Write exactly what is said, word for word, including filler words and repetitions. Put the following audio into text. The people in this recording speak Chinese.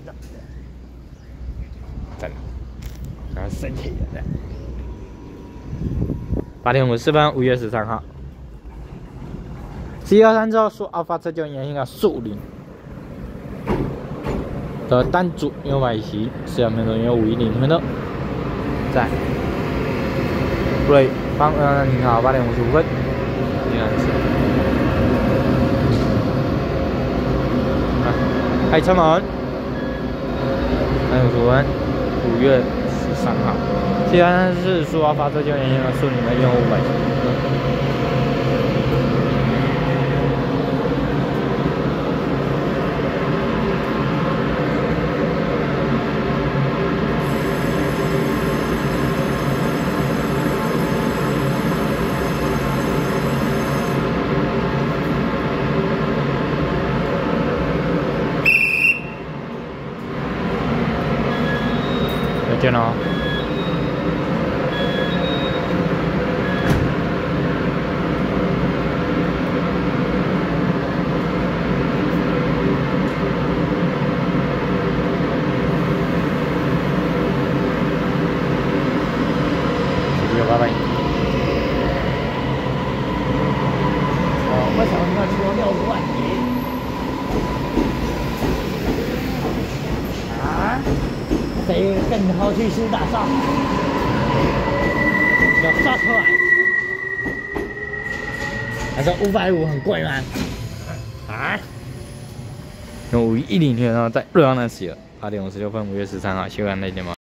真的，然后生气了的。八点五十分，五月十三号。C 二三之后，速阿发车就沿线个速零的单组有外席，四两分钟有五一零分钟，在布雷方呃你好，八点五十五分，应该是。开车门，八点五十五分，五月十三号。C 二三是速阿发车就沿线个速零的用户外席。 再见喽。六八八。哦，我想要出六十万级。啊？ 谁更好去新大厦？要刷出来。他说五百五很贵吗？啊？用五一零天，然后在瑞阳那起了，八点五十六分，五月十三号，休完那天吗？